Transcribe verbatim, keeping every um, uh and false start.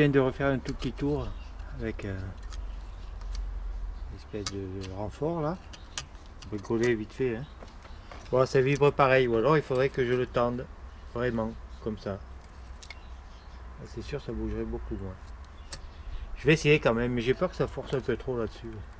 viens de refaire un tout petit tour avec euh, une espèce de renfort là. Bricoler vite fait. Hein. Bon, ça vibre pareil, ou alors il faudrait que je le tende, vraiment, comme ça. C'est sûr, ça bougerait beaucoup moins. Je vais essayer quand même, mais j'ai peur que ça force un peu trop là-dessus.